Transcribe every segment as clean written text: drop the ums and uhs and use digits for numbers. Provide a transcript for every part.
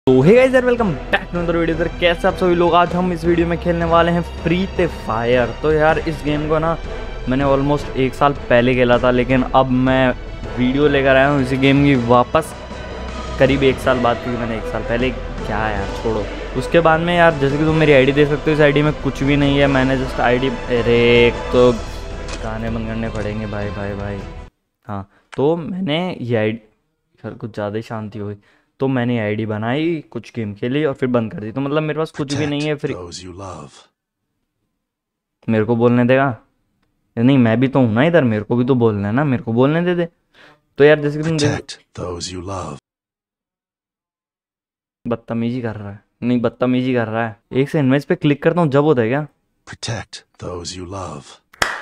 तो hey guys यार, welcome back to another video. कैसे आप सभी लोग, आज हम इस वीडियो में खेलने वाले हैं फ्री फायर। तो यार इस गेम को ना मैंने ऑलमोस्ट 1 साल पहले खेला था, लेकिन अब मैं वीडियो लेकर आया हूँ इसी गेम की वापस करीब 1 साल बाद, क्योंकि मैंने 1 साल पहले क्या यार छोड़ो। उसके बाद में यार जैसे कि तुम मेरी आईडी देख सकते हो, इस आईडी में कुछ भी नहीं है। मैंने जस्ट आईडी, अरे तो गाने बंद करने पड़ेंगे भाई भाई भाई। हाँ, तो मैंने ये आईडी, सर कुछ ज़्यादा ही शांति हुई, तो मैंने आईडी बनाई, कुछ गेम खेली और फिर बंद कर दी। तो मतलब मेरे पास कुछ भी नहीं है फिर। मेरे को बोलने देगा? नहीं, मैं भी तो हूं ना इधर, मेरे को भी तो बोलना है ना, मेरे को बोलने दे दे। तो यार जैसे कि तुम बदतमीजी कर रहा है, नहीं बदतमीजी कर रहा है। एक से इनमेज पे क्लिक करता हूँ जब होता है क्या? Protect those you love.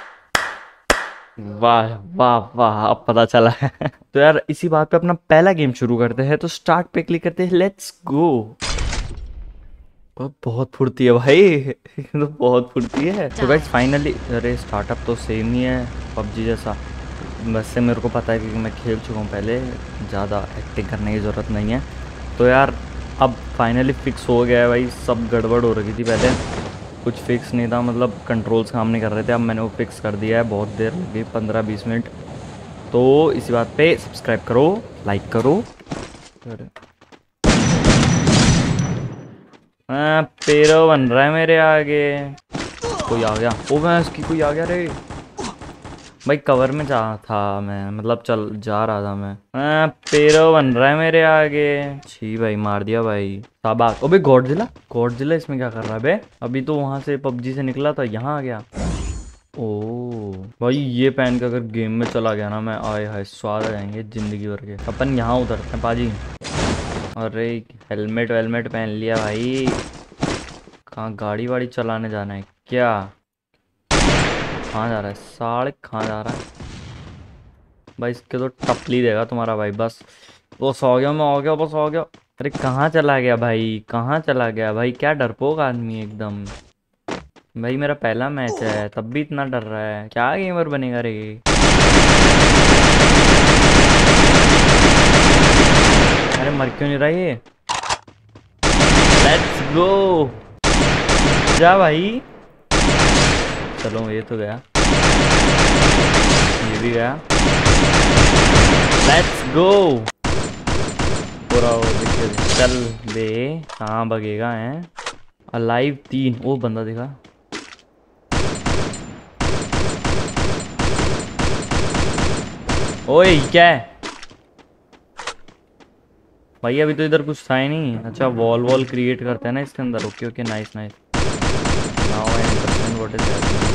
वाह वाह वाह, अब पता चला है। तो यार इसी बात पे अपना पहला गेम शुरू करते हैं। तो स्टार्ट पे क्लिक करते हैं, लेट्स गो। बहुत फुर्ती है भाई। तो बहुत फुर्ती है। तो गाइस फाइनली, अरे स्टार्टअप तो सेम ही है पबजी जैसा। वैसे मेरे को पता है क्योंकि मैं खेल चुका हूँ पहले, ज़्यादा एक्टिंग करने की ज़रूरत नहीं है। तो यार अब फाइनली फिक्स हो गया है भाई। सब गड़बड़ हो रही थी पहले, कुछ फिक्स नहीं था, मतलब कंट्रोल्स काम नहीं कर रहे थे। अब मैंने वो फिक्स कर दिया है। बहुत देर लगी, 15-20 मिनट। तो इसी बात पे सब्सक्राइब करो, लाइक करो। पेरो बन रहा है मेरे आगे। कोई आ गया, ओ मैं इसकी, कोई आ गया रे भाई। कवर में जा था मैं, मतलब चल जा रहा था मैं। पेरो बन रहा है मेरे आगे। छी भाई, मार दिया भाई शाबाश। अबे गॉडजिला, गॉडजिला इसमें क्या कर रहा है बे? अभी तो वहां से पबजी से निकला था, यहाँ आ गया। ओ भाई, ये पहन के अगर गेम में चला गया ना मैं, आए हाय स्वाद आ जाएंगे जिंदगी भर के। अपन यहाँ उतरते हैं पाजी। अरे हेलमेट वेलमेट पहन लिया भाई। कहाँ गाड़ी वाड़ी चलाने जाना है क्या? कहाँ जा रहा है साले, कहाँ जा रहा है भाई? इसके तो टपली देगा तुम्हारा भाई। बस बस हो गया, मैं हो गया, बस हो गया। अरे कहाँ चला गया भाई, कहाँ चला गया भाई? क्या डरपोक आदमी एकदम भाई। मेरा पहला मैच है तब भी इतना डर रहा है, क्या गेमर बनेगा रे? अरे मर क्यों नहीं रहा ये? लेट्स गो, जा भाई। चलो ये तो गया, ये भी गया। लेट्स गो, पूरा चल बे। कहाँ भगेगा है? अलाइव 3, वो बंदा दिखा। ओए क्या है भाई? अभी तो इधर कुछ था ही नहीं। अच्छा, वॉल वॉल क्रिएट करते हैं ना इसके अंदर। Okay okay, nice nice. Now I understand what is happening.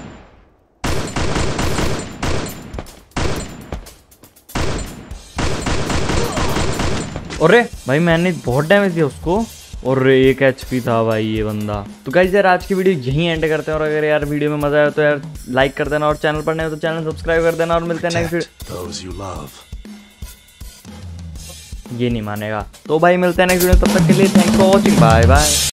अरे भाई मैंने बहुत डैमेज दिया उसको, और 1 HP था भाई ये बंदा। तो गाइस यार आज की वीडियो यहीं एंड करते हैं। और अगर यार वीडियो में मजा आया तो यार लाइक कर देना, और चैनल पर नए हो तो चैनल सब्सक्राइब कर देना। और मिलते हैं नेक्स्ट वीडियो। ये नहीं मानेगा तो भाई मिलते हैं नेक्स्ट वीडियो। तब तक के लिए thanks for watching, bye bye.